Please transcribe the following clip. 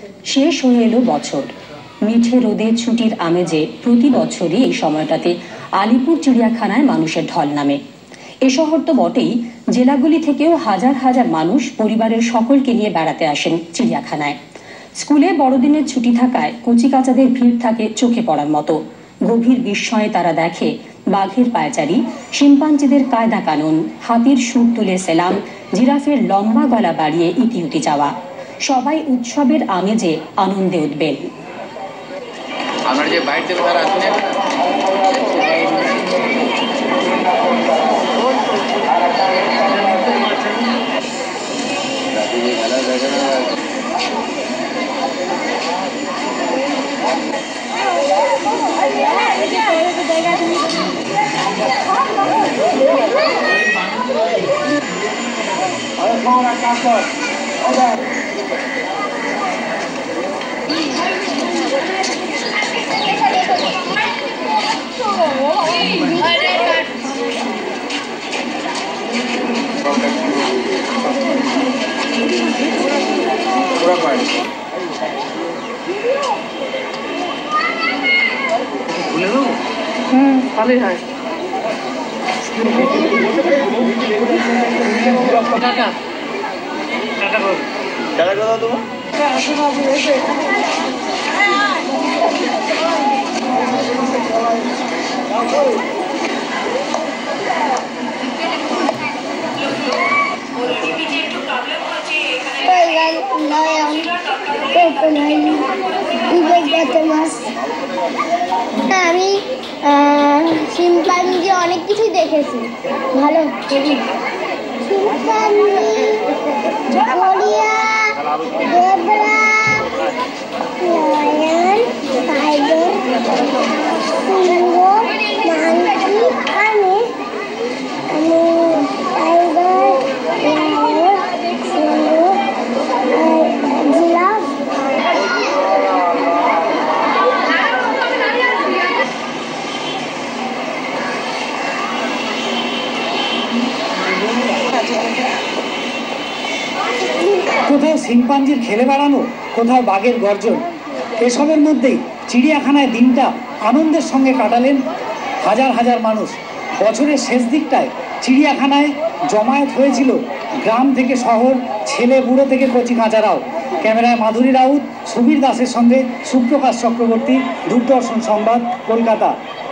শেষ হয়ে এলো বছর। মিঠে রোদে ছুটির আমেজে প্রতি বছরই এই সময়টাতে আলিপুর চিড়িয়াখানায় মানুষের ঢল নামে। এ শহর তো বটেই, জেলাগুলি থেকেও হাজার হাজার মানুষ পরিবারের সকলকে নিয়ে বেড়াতে আসেন চিড়িয়াখানায়। স্কুলে বড়দিনের ছুটি থাকায় কচিকাচাদের ভিড় থাকে চোখে পড়ার মতো। গভীর বিস্ময়ে তারা দেখে বাঘের পায়চারি, শিম্পাঞ্জিদের কায়দা কানুন, হাতির সুর তুলে সেলাম, জিরাফের লম্বা গলা বাড়িয়ে ইতিউতি যাওয়া। সবাই উৎসবের আমেজে আনন্দে উঠবেন। আমার যে বাইরে থেকে তারা আসেন ভালোই হয়। টাটা টাটা কথা তোমার আমি শিম্পাঞ্জি অনেক কিছুই দেখেছি, ভালো শিম্পাঞ্জি, গড়িয়া, জেব্রা, লায়ন, টাইগার, সিংহ, মাঙ্কি। আমি টাইগার, লায়ন, সিংহ, জিরাফ। কোথাও শিম্পাঞ্জির খেলে বেড়ানো, কোথাও বাঘের গর্জন। এসবের মধ্যেই চিড়িয়াখানায় দিনটা আনন্দের সঙ্গে কাটালেন হাজার হাজার মানুষ। বছরের শেষ দিকটায় চিড়িয়াখানায় জমায়েত হয়েছিল গ্রাম থেকে শহর, ছেলে বুড়ো থেকে কচি কাঁচারাও। ক্যামেরায় মাধুরী রাউত, সুবীর দাসের সঙ্গে সুপ্রকাশ চক্রবর্তী, দূরদর্শন সংবাদ, কলকাতা।